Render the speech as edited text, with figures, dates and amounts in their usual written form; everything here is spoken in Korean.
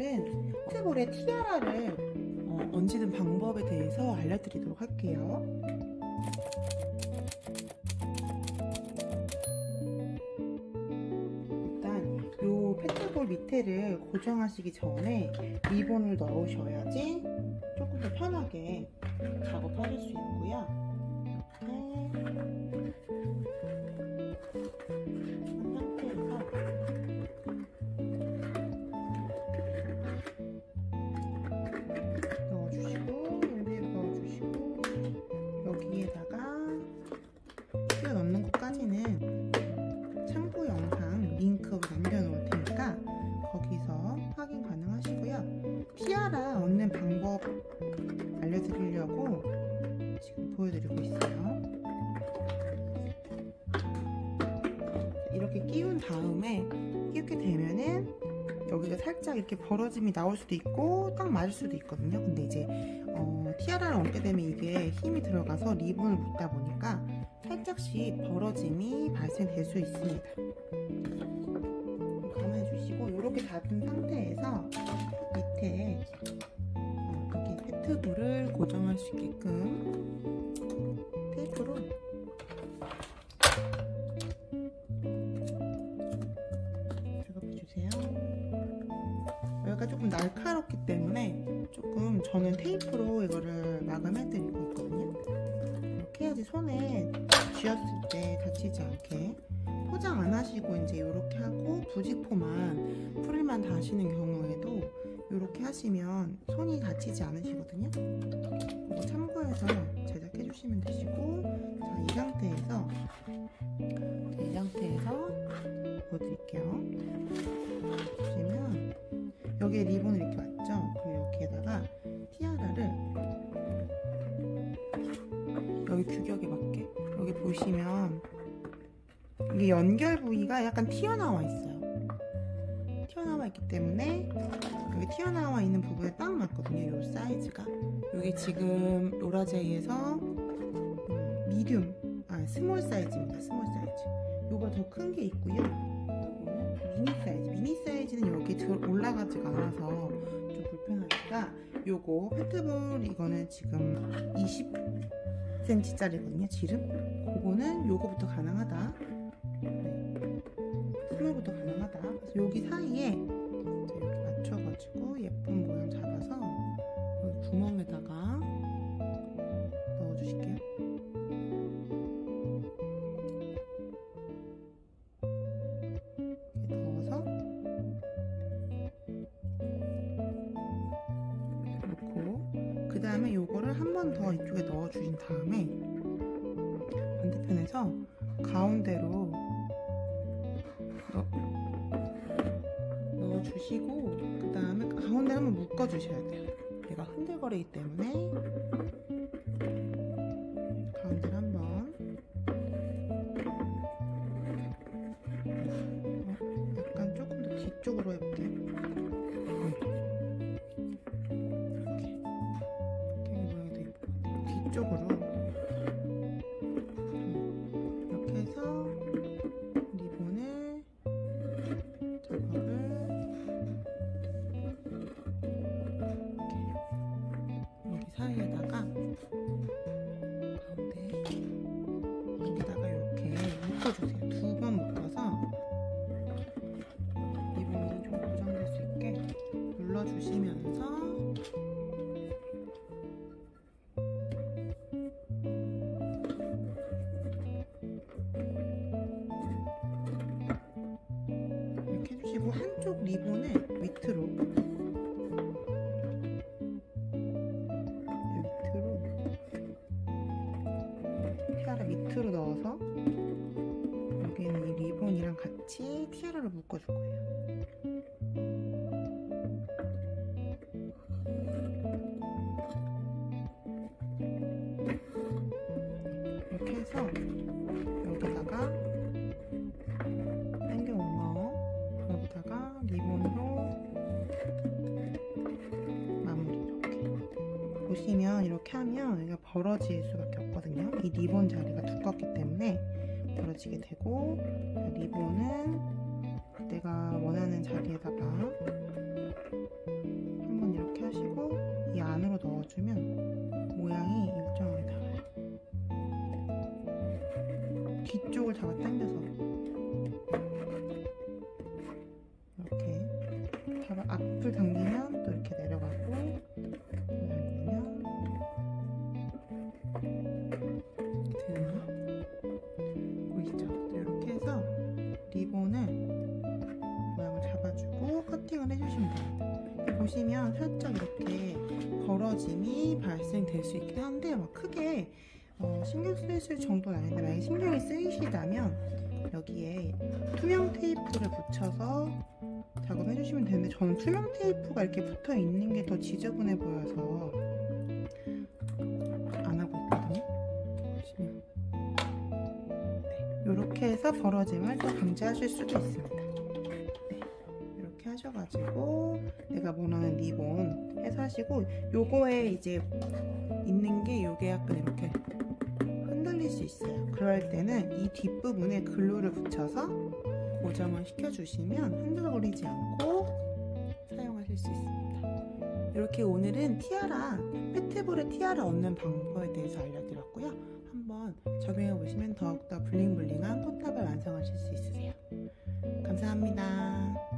오늘은 포트볼에 티아라를 얹는 방법에 대해서 알려드리도록 할게요. 일단 이 페트볼 밑에를 고정하시기 전에 리본을 넣으셔야지 조금 더 편하게 작업하실 수 있고요. 넣는 것까지는 참고 영상 링크 남겨놓을 테니까 거기서 확인 가능하시고요. 티아라 얹는 방법 알려드리려고 지금 보여드리고 있어요. 이렇게 끼운 다음에 이렇게 되면은 여기가 살짝 이렇게 벌어짐이 나올 수도 있고 딱 맞을 수도 있거든요. 근데 이제 티아라를 얹게 되면 이게 힘이 들어가서 리본을 묶다 보니까 살짝씩 벌어짐이 발생될 수 있습니다. 감안해 주시고 이렇게 닫은 상태에서 밑에 이렇게 페트볼을 고정할 수 있게끔 테이프로 작업해 주세요. 여기가 조금 날카롭기 때문에 조금 저는 테이프로 이거를 마감해 드리고 있거든요. 이렇게 해야지 손에 쥐었을 때 다치지 않게. 포장 안 하시고 이제 이렇게 하고 부직포만 풀만 다시는 경우에도 이렇게 하시면 손이 다치지 않으시거든요. 이거 참고해서 제작해 주시면 되시고, 자, 이 상태에서 보여드릴게요. 보시면 여기에 리본이 이렇게 왔죠. 그리고 여기에다가 티아라를 여기 규격에 맞게 여기 보시면 이게 연결 부위가 약간 튀어나와 있어요. 튀어나와 있기 때문에 여기 튀어나와 있는 부분에 딱 맞거든요. 이 사이즈가. 여기 지금 로라제이에서 스몰 사이즈입니다. 스몰 사이즈. 요거보다 더 큰 게 있고요. 미니 사이즈. 미니 사이즈는 여기 올라가지가 않아서 좀 불편하니까 요거 페트볼 이거는 지금 20cm 짜리거든요. 지름. 그거는 요거부터 가능하다. 네. 스몰부터 가능하다. 그래서 여기 사이에 이렇게 맞춰가지고 예쁜 모양 잡아서 여기 구멍에다가 넣어주실게요. 이렇게 넣어서 놓고, 그 다음에 요거를 한 번 더 이쪽에 넣어주신 다음에 반대편에서 가운데로 넣어주시고, 그 다음에 가운데 한번 묶어주셔야 돼요. 얘가 흔들거리기 때문에 가운데를 한번 약간 조금 더 뒤쪽으로 해볼게요. 이렇게 모양이 더 예쁠 것 같아요. 뒤쪽으로 이렇게 해서 리본을 작업을 여기 사이에다가 가운데 여기다가 이렇게 묶어주세요. 두 번 묶어서 리본이 좀 고정될 수 있게 눌러주시면서 이렇게 해주시고, 한쪽 리본을 밑으로 티아라 밑으로 넣어서 여기는 이 리본이랑 같이 티아라를 묶어줄 거예요. 이렇게 해서 여기다가 당겨온 거 여기다가 리본으로 마무리. 이렇게 보시면 이렇게 하면 여기가 벌어질 수밖에 없거든요. 이 리본 자리가 두껍기 때문에 벌어지게 되고, 리본은 내가 원하는 자리에다가 하시고 이 안으로 넣어주면 모양이 일정하게 나와요. 뒤쪽을 잡아당겨서 이렇게 앞을 당기면 또 이렇게 내려가고 당기면 보이시죠? 이렇게 해서 리본을 모양을 잡아주고 커팅을 해주시면 돼요. 보시면 살짝 이렇게 벌어짐이 발생될 수 있긴 한데 막 크게 신경 쓰이실 정도는 아닌데 만약에 신경이 쓰이시다면 여기에 투명 테이프를 붙여서 작업해 주시면 되는데 저는 투명 테이프가 이렇게 붙어 있는 게 더 지저분해 보여서 안 하고 있거든요. 보시면 이렇게 해서 벌어짐을 또 방지하실 수도 있습니다. 네, 이렇게 하셔가지고 내가 원하는 리본 해서 하시고 요거에 이제 있는 게 요게 약간 이렇게 흔들릴 수 있어요. 그럴 때는 이 뒷부분에 글루를 붙여서 고정을 시켜주시면 흔들거리지 않고 사용하실 수 있습니다. 이렇게 오늘은 티아라, 페트볼에 티아라 얻는 방법에 대해서 알려드렸고요. 한번 적용해보시면 더욱더 블링블링한 꽃다발 완성하실 수 있으세요. 감사합니다.